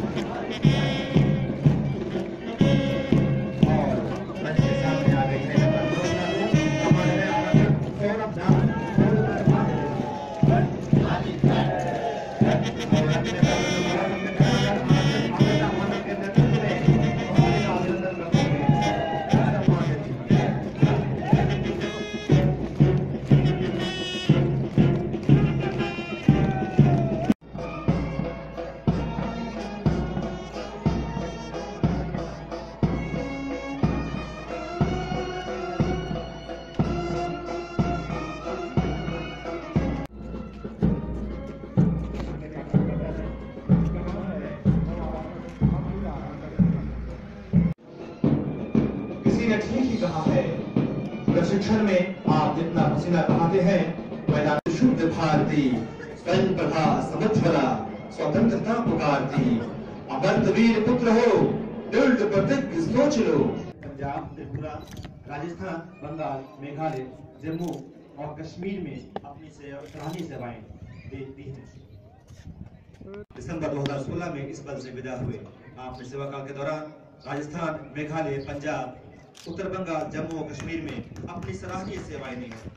ठीक ही कहा है, प्रशिक्षण में आप जितना पसीना बहाते हैं मैदान शुद्ध भारती स्वयं प्रभा समुज्ज्वला स्वतंत्रता पुकारती अमर वीर पुत्र हो दृढ़ प्रतिज्ञ सोच लो। पंजाब, त्रिपुरा, राजस्थान, बंगाल, मेघालय, जम्मू और कश्मीर में अपनी सराहनीय सेवाएं देती हैं। दिसंबर 2016 में इस पद से विदा हुए। आपने सेवा काल के दौरान राजस्थान, मेघालय, पंजाब, उत्तर बंगाल, जम्मू और कश्मीर में अपनी सराहनीय सेवाएं दी हैं।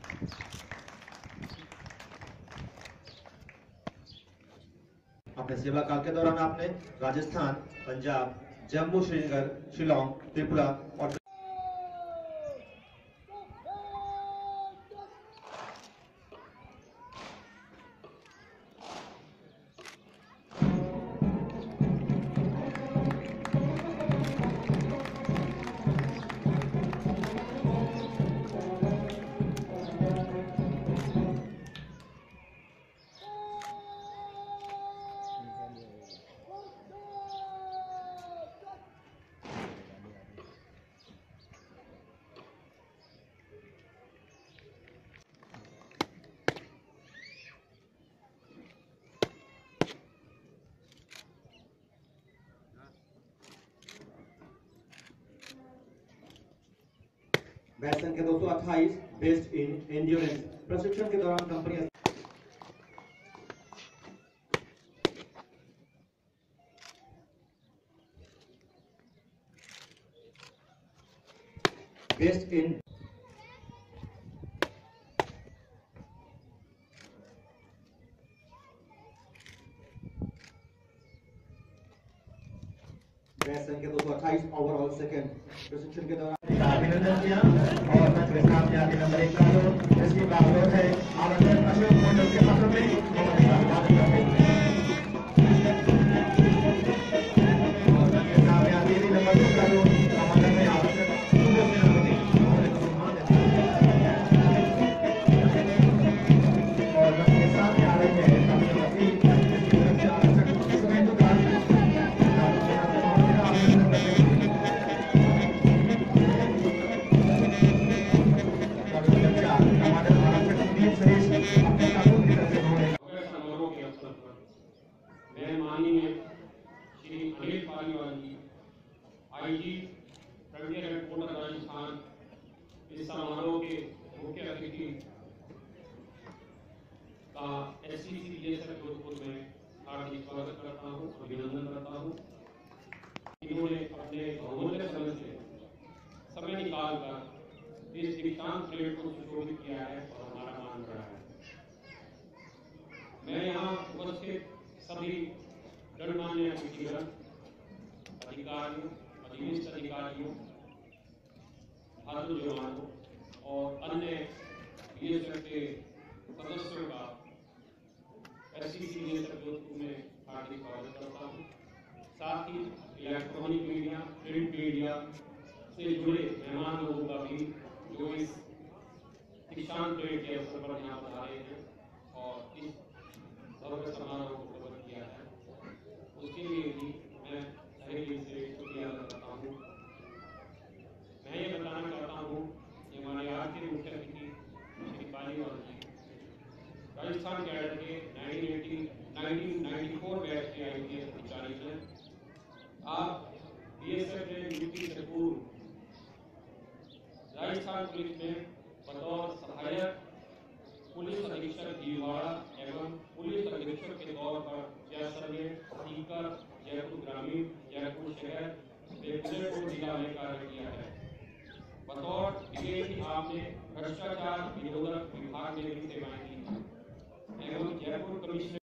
अपने सेवा काल के दौरान आपने राजस्थान, पंजाब, जम्मू, श्रीनगर, शिलोंग, त्रिपुरा और बैच संख्या 228 बेस्ड इन एंड्योरेंस प्रशिक्षण के दौरान कंपनी बेस्ड इन बैच संख्या 228 ओवरऑल सेकंड प्रशिक्षण के दौरान अभिनंदन किया और मंच के सामने आके नंबर 1 का लो इसकी बात है आनंद अशोक मंडल के हाथों में आईजी फ्रंटियर हेडक्वार्टर राजस्थान इस समारोह के मुख्य अतिथि का एससीसी बीएसएफ जोधपुर में हार्दिक स्वागत करता हूं, अभिनंदन करता हूं। इन्होंने अपने बहुमूल्य समय से समय निकाल कर इस दीक्षांत परेड को सुशोभित किया है और हमारा मान बढ़ा है। मैं यहाँ उपस्थित सभी गणमान्य अतिथिगण, अधिकारियों, अधीनस्थ अधिकारियों, भातु जवानों और अन्य बीएसएफ के सदस्यों का एससीसी बीएसएफ जोधपुर में हार्दिक स्वागत करता हूँ। साथ ही इलेक्ट्रॉनिक मीडिया, प्रिंट मीडिया से जुड़े मेहमान लोगों का भी जो इस दीक्षांत परेड के अवसर पर यहाँ पर आए हैं और इस भव्य समारोह को कवर किया है, उसके लिए भी मैं तहे से शुक्रिया अदा करता हूँ। मैं ये बताना चाहता हूँ कि हमारे आज के मुख्य अतिथि श्री पालीवाल जी राजस्थान कैडर के 1994 बैच के आईपीएस अधिकारी हैं। आप बीएसएफ में नियुक्ति से पूर्व राजस्थान पुलिस में बतौर सहायक पुलिस अधीक्षक भीलवाड़ा एवं पुलिस अधीक्षक के तौर पर जैसलमेर, सीकर, जयपुर जयपुर ग्रामीण, जयपुर शहर, बेगूसराय को जिला में कार्य किया है। बतौर डीएसी आपने भ्रष्टाचार निरोधक विभाग में भी सेवाएं की हैं एवं जयपुर कमिश्नर